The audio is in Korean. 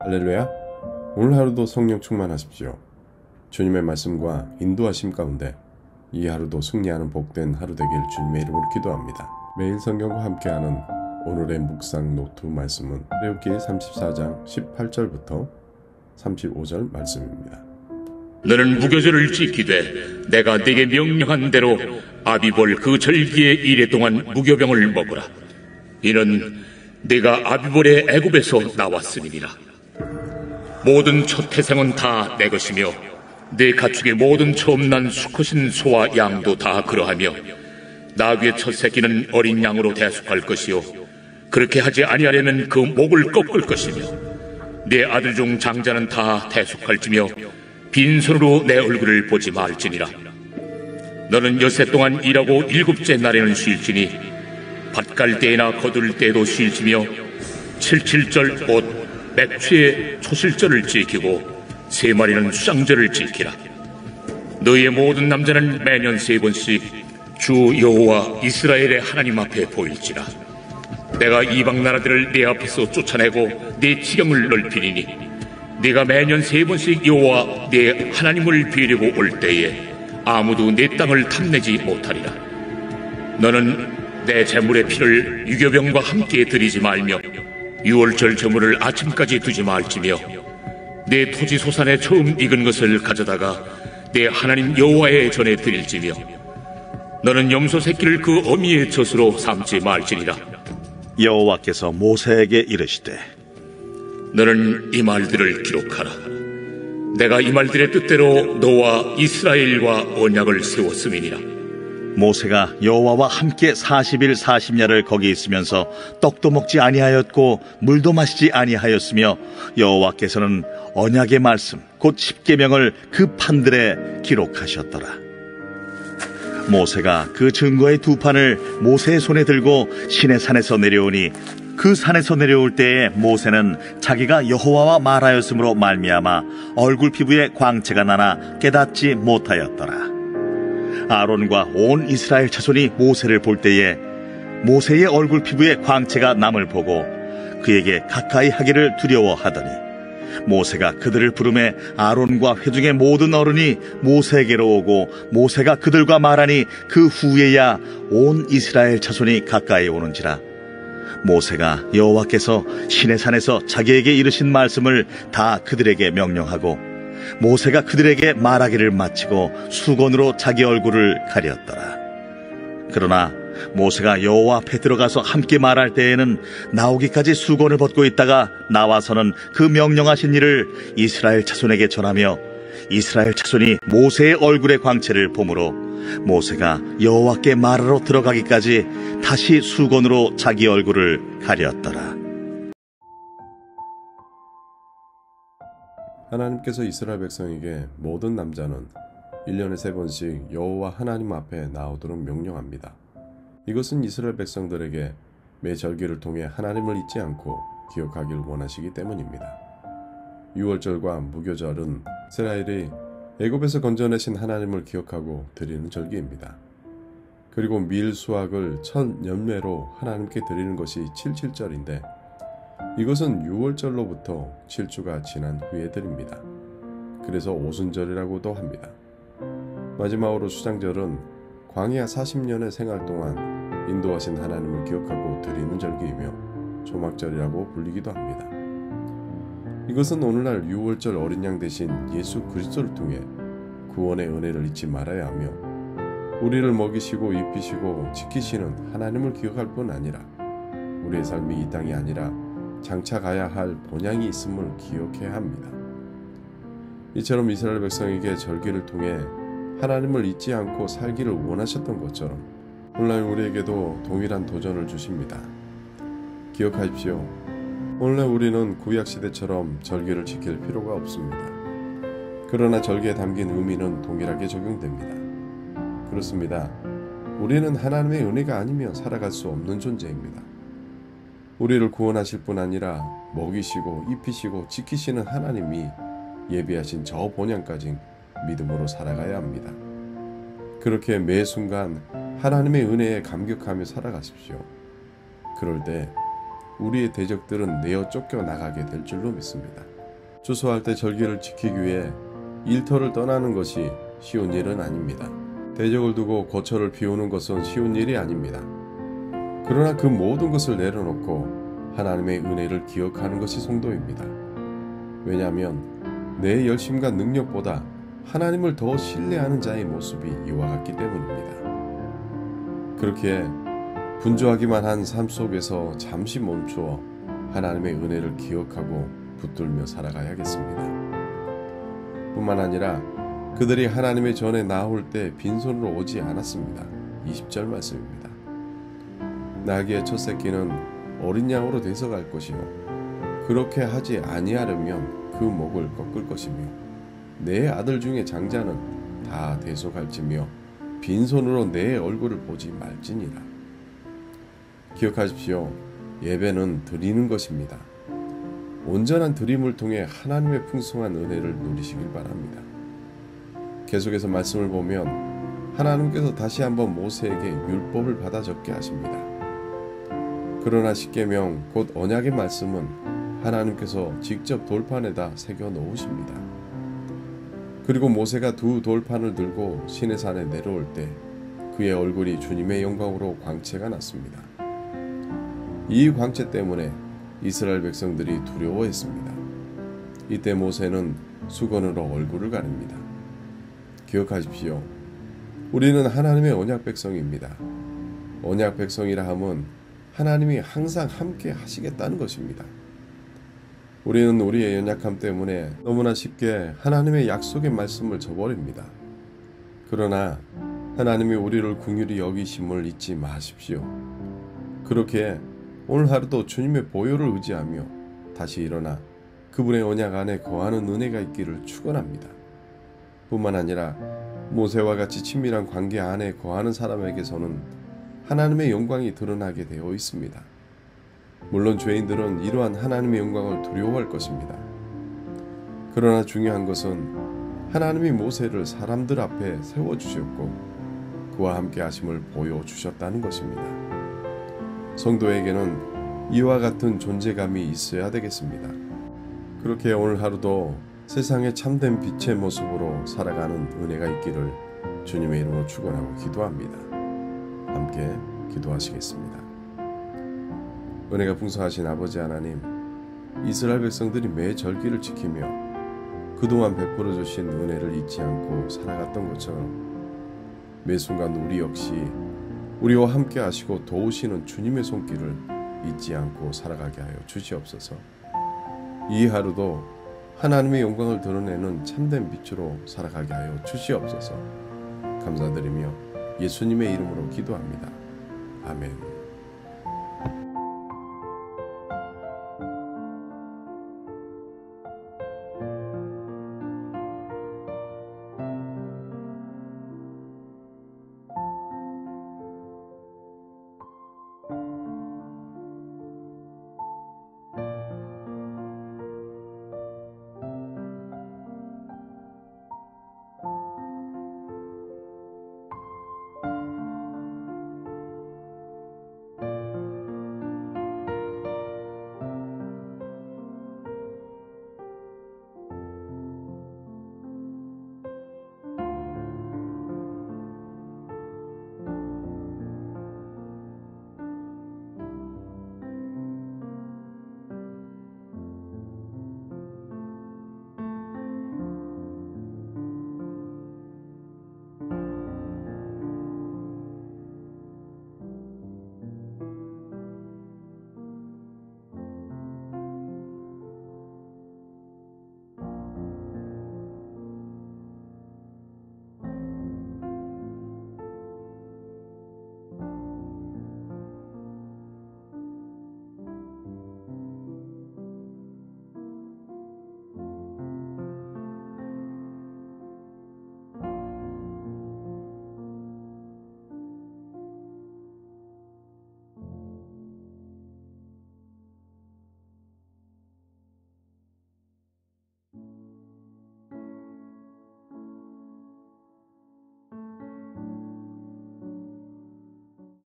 할렐루야. 오늘 하루도 성령 충만하십시오. 주님의 말씀과 인도하심 가운데 이 하루도 승리하는 복된 하루 되길 주님의 이름으로 기도합니다. 매일 성경과 함께하는 오늘의 묵상 노트 말씀은 레위기 34장 18절부터 35절 말씀입니다. 너는 무교절을 지키되 내가 네게 명령한 대로 아비볼 그 절기의 이래 동안 무교병을 먹으라. 이는 네가 아비볼의 애굽에서 나왔음이니라. 모든 첫 태생은 다 내 것이며 네 가축의 모든 처음 난 수컷인 소와 양도 다 그러하며 나귀의 첫 새끼는 어린 양으로 대속할 것이요 그렇게 하지 아니하려면 그 목을 꺾을 것이며 네 아들 중 장자는 다 대속할지며 빈손으로 내 얼굴을 보지 말지니라. 너는 엿새 동안 일하고 일곱째 날에는 쉴지니 밭 갈 때나 거둘 때에도 쉴지며 칠칠절 곧 맥추의 초실절을 지키고 세 마리는 수장절을 지키라. 너희의 모든 남자는 매년 3번씩 주 여호와 이스라엘의 하나님 앞에 보일지라. 내가 이방 나라들을 네 앞에서 쫓아내고 네 지경을 넓히리니 네가 매년 3번씩 여호와 네 하나님을 비우려고 올 때에 아무도 네 땅을 탐내지 못하리라. 너는 내 제물의 피를 유교병과 함께 드리지 말며 유월절 제물을 아침까지 두지 말지며 내 토지 소산에 처음 익은 것을 가져다가 내 하나님 여호와의 전에 드릴지며 너는 염소 새끼를 그 어미의 젖으로 삼지 말지니라. 여호와께서 모세에게 이르시되 너는 이 말들을 기록하라. 내가 이 말들의 뜻대로 너와 이스라엘과 언약을 세웠음이니라. 모세가 여호와와 함께 40일 40야를 거기 있으면서 떡도 먹지 아니하였고 물도 마시지 아니하였으며 여호와께서는 언약의 말씀 곧 십계명을 그 판들에 기록하셨더라. 모세가 그 증거의 2판을 모세의 손에 들고 시내산에서 내려오니 그 산에서 내려올 때에 모세는 자기가 여호와와 말하였으므로 말미암아 얼굴 피부에 광채가 나나 깨닫지 못하였더라. 아론과 온 이스라엘 자손이 모세를 볼 때에 모세의 얼굴 피부에 광채가 남을 보고 그에게 가까이 하기를 두려워하더니 모세가 그들을 부르매 아론과 회중의 모든 어른이 모세에게로 오고 모세가 그들과 말하니 그 후에야 온 이스라엘 자손이 가까이 오는지라. 모세가 여호와께서 시내산에서 자기에게 이르신 말씀을 다 그들에게 명령하고 모세가 그들에게 말하기를 마치고 수건으로 자기 얼굴을 가렸더라. 그러나 모세가 여호와 앞에 들어가서 함께 말할 때에는 나오기까지 수건을 벗고 있다가 나와서는 그 명령하신 일을 이스라엘 자손에게 전하며 이스라엘 자손이 모세의 얼굴의 광채를 보므로 모세가 여호와께 말하러 들어가기까지 다시 수건으로 자기 얼굴을 가렸더라. 하나님께서 이스라엘 백성에게 모든 남자는 1년에 3번씩 여호와 하나님 앞에 나오도록 명령합니다. 이것은 이스라엘 백성들에게 매 절기를 통해 하나님을 잊지 않고 기억하기를 원하시기 때문입니다. 유월절과 무교절은 이스라엘이 애굽에서 건져내신 하나님을 기억하고 드리는 절기입니다. 그리고 밀 수확을 첫 열매로 하나님께 드리는 것이 칠칠절인데 이것은 6월절로부터 7주가 지난 후에 드립니다. 그래서 오순절이라고도 합니다. 마지막으로 수장절은 광야 40년의 생활 동안 인도하신 하나님을 기억하고 드리는 절기이며 조막절이라고 불리기도 합니다. 이것은 오늘날 6월절 어린 양 대신 예수 그리스도를 통해 구원의 은혜를 잊지 말아야 하며 우리를 먹이시고 입히시고 지키시는 하나님을 기억할 뿐 아니라 우리의 삶이 이 땅이 아니라 장차 가야 할 본향이 있음을 기억해야 합니다. 이처럼 이스라엘 백성에게 절기를 통해 하나님을 잊지 않고 살기를 원하셨던 것처럼 오늘날 우리에게도 동일한 도전을 주십니다. 기억하십시오. 오늘날 우리는 구약시대처럼 절기를 지킬 필요가 없습니다. 그러나 절기에 담긴 의미는 동일하게 적용됩니다. 그렇습니다. 우리는 하나님의 은혜가 아니면 살아갈 수 없는 존재입니다. 우리를 구원하실 뿐 아니라 먹이시고 입히시고 지키시는 하나님이 예비하신 저 본향까지 믿음으로 살아가야 합니다. 그렇게 매 순간 하나님의 은혜에 감격하며 살아가십시오. 그럴 때 우리의 대적들은 내어 쫓겨나가게 될 줄로 믿습니다. 추수할 때 절기를 지키기 위해 일터를 떠나는 것이 쉬운 일은 아닙니다. 대적을 두고 거처를 비우는 것은 쉬운 일이 아닙니다. 그러나 그 모든 것을 내려놓고 하나님의 은혜를 기억하는 것이 성도입니다. 왜냐하면 내 열심과 능력보다 하나님을 더 신뢰하는 자의 모습이 이와 같기 때문입니다. 그렇게 분주하기만 한 삶 속에서 잠시 멈추어 하나님의 은혜를 기억하고 붙들며 살아가야겠습니다. 뿐만 아니라 그들이 하나님의 전에 나올 때 빈손으로 오지 않았습니다. 20절 말씀입니다. 나귀의 첫 새끼는 어린 양으로 되서갈 것이요 그렇게 하지 아니하려면 그 목을 꺾을 것이며 내 아들 중에 장자는 다 대속할지며 빈손으로 내 얼굴을 보지 말지니라. 기억하십시오. 예배는 드리는 것입니다. 온전한 드림을 통해 하나님의 풍성한 은혜를 누리시길 바랍니다. 계속해서 말씀을 보면 하나님께서 다시 한번 모세에게 율법을 받아 적게 하십니다. 그러나 십계명 곧 언약의 말씀은 하나님께서 직접 돌판에다 새겨 놓으십니다. 그리고 모세가 두 돌판을 들고 시내산에 내려올 때 그의 얼굴이 주님의 영광으로 광채가 났습니다. 이 광채 때문에 이스라엘 백성들이 두려워했습니다. 이때 모세는 수건으로 얼굴을 가립니다. 기억하십시오. 우리는 하나님의 언약 백성입니다. 언약 백성이라 함은 하나님이 항상 함께 하시겠다는 것입니다. 우리는 우리의 연약함 때문에 너무나 쉽게 하나님의 약속의 말씀을 저버립니다. 그러나 하나님이 우리를 긍휼히 여기심을 잊지 마십시오. 그렇게 오늘 하루도 주님의 보혈을 의지하며 다시 일어나 그분의 언약 안에 거하는 은혜가 있기를 축원합니다. 뿐만 아니라 모세와 같이 친밀한 관계 안에 거하는 사람에게서는 하나님의 영광이 드러나게 되어 있습니다. 물론 죄인들은 이러한 하나님의 영광을 두려워할 것입니다. 그러나 중요한 것은 하나님이 모세를 사람들 앞에 세워주셨고 그와 함께 하심을 보여주셨다는 것입니다. 성도에게는 이와 같은 존재감이 있어야 되겠습니다. 그렇게 오늘 하루도 세상의 참된 빛의 모습으로 살아가는 은혜가 있기를 주님의 이름으로 축원하고 기도합니다. 함께 기도하시겠습니다. 은혜가 풍성하신 아버지 하나님, 이스라엘 백성들이 매 절기를 지키며 그동안 베풀어 주신 은혜를 잊지 않고 살아갔던 것처럼 매 순간 우리 역시 우리와 함께 하시고 도우시는 주님의 손길을 잊지 않고 살아가게 하여 주시옵소서. 이 하루도 하나님의 영광을 드러내는 참된 빛으로 살아가게 하여 주시옵소서. 감사드리며 예수님의 이름으로 기도합니다. 아멘.